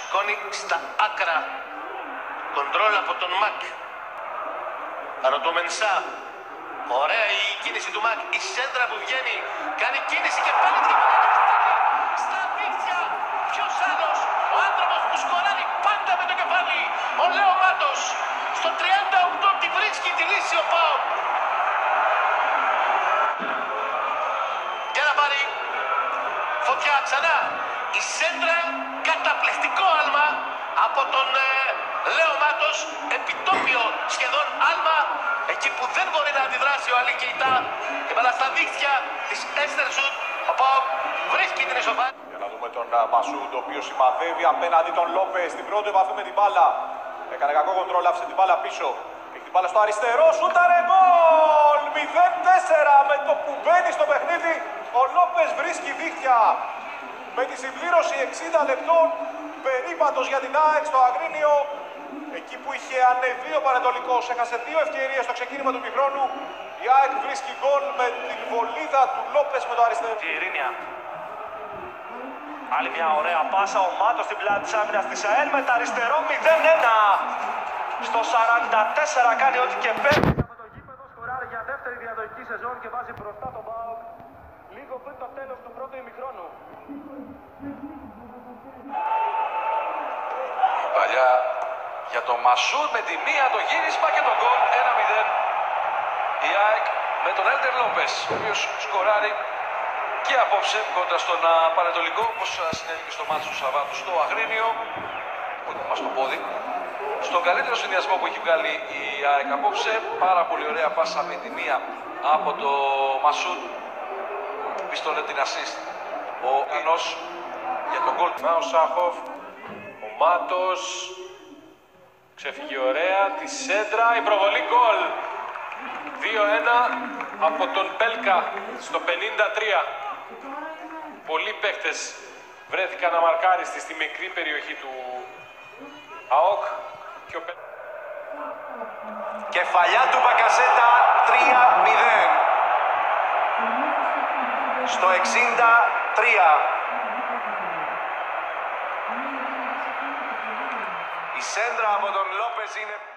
σηκώνει στα άκρα. Κοντρόλ από τον Μακ. Αρωτομενσά. Ωραία η κίνηση του Μακ. Η σέντρα που βγαίνει. Κάνει κίνηση και πάλι τρίποντο. Στα δίχτυα. Ποιος άλλος. Ο άνθρωπος που σκοράρει πάντα με το κεφάλι. Ο Λέο Μάτος. Στο 38 τη βρίσκει τη λύση ο ΠΑΟΚ. Για να πάρει φωτιά ξανά. Η σέντρα, καταπληκτικό άλμα από τον Λέο Μάτος, επιτόπιο σχεδόν άλμα, εκεί που δεν μπορεί να αντιδράσει ο Αλή Κεϊτά. Και μπαλά στα δίχτυα της Έστερσουτ, ο ΠΑΟΚ βρίσκει την ισοπαλία. Για να δούμε τον Μασούντ, ο οποίος σημαδεύει απέναντι τον Λόπες στην πρώτη επαφή με την μπάλα. Έκανε κακό κοντρόλ, άφησε την μπάλα πίσω. Έχει την μπάλα στο αριστερό, σούταρε γκολ! 0-4 με το που μπαίνει στο παιχνίδι. Ο Λόπες βρίσκει δίχτυα. Με τη συμπλήρωση 60 λεπτών, περίπατος για την ΑΕΚ στο Αγρίνιο. Εκεί που είχε ανεβεί ο Πανετολικός, έχασε 2 ευκαιρίες στο ξεκίνημα του ημιχρόνου. Η ΑΕΚ βρίσκει γκολ με την βολίδα του Λόπες με το αριστερό. Η Ειρήνια. Άλλη μια ωραία πάσα, ο Μάτος στην πλάτη της άμυνας της ΑΕΛ με τα αριστερό 0-1. Στο 44 κάνει ό,τι και παίρνει από το γήπεδο, σκοράρει για δεύτερη διαδοχική σεζόν και βάζει μπροστά τον ΠΑΟΚ λίγο πριν το τέλος του πρώτου ημιχρόνου. Παλιά για τον Μασούντ με τη μία, το γύρισμα και το γκολ 1-0. Η ΑΕΚ με τον Έλτερ Λόπες, ο οποίος σκοράρει και απόψε κοντά στον Πανετολικό, όπως συνέβη και στο μάτσο του Σαββάτου στο Αγρίνιο, που είναι στο πόδι. Στον καλύτερο συνδυασμό που έχει βγάλει η ΑΕΚ απόψε, πάρα πολύ ωραία πάσα με τη μία από το Μασούντ, πίστολε την assist ο Ανός για τον γκολ. Ο Σάχοφ, ο Μάτος, ξέφυγε ωραία, τη σέντρα, η προβολή γκολ. 2-1 από τον Πέλκα στο 53. Πολλοί παίκτες βρέθηκαν αμαρκάριστοι στη μικρή περιοχή του ΑΟΚ και ο Κεφαλιά του Μπακασέτα 3-0. Στο 63. Η σέντρα από τον Λόπες είναι